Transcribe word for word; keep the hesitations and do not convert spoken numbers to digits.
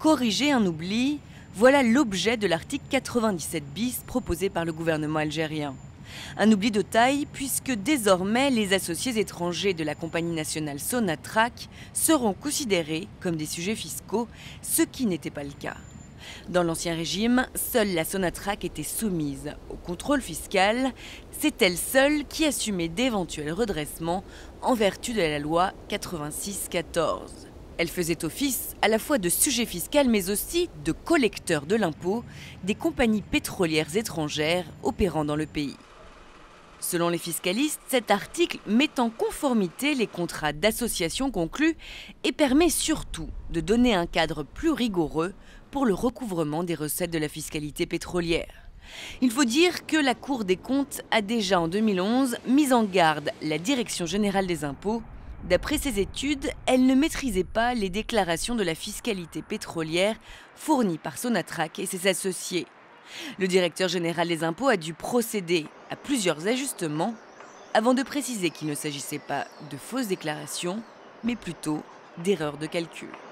Corriger un oubli, voilà l'objet de l'article quatre-vingt-dix-sept bis proposé par le gouvernement algérien. Un oubli de taille puisque désormais les associés étrangers de la compagnie nationale Sonatrach seront considérés comme des sujets fiscaux, ce qui n'était pas le cas. Dans l'Ancien Régime, seule la Sonatrach était soumise au contrôle fiscal. C'est elle seule qui assumait d'éventuels redressements en vertu de la loi quatre-vingt-six quatorze. Elle faisait office à la fois de sujet fiscal mais aussi de collecteur de l'impôt des compagnies pétrolières étrangères opérant dans le pays. Selon les fiscalistes, cet article met en conformité les contrats d'association conclus et permet surtout de donner un cadre plus rigoureux pour le recouvrement des recettes de la fiscalité pétrolière. Il faut dire que la Cour des comptes a déjà en deux mille onze mis en garde la Direction générale des impôts. D'après ses études, elle ne maîtrisait pas les déclarations de la fiscalité pétrolière fournies par Sonatrach et ses associés. Le directeur général des impôts a dû procéder à plusieurs ajustements avant de préciser qu'il ne s'agissait pas de fausses déclarations, mais plutôt d'erreurs de calcul.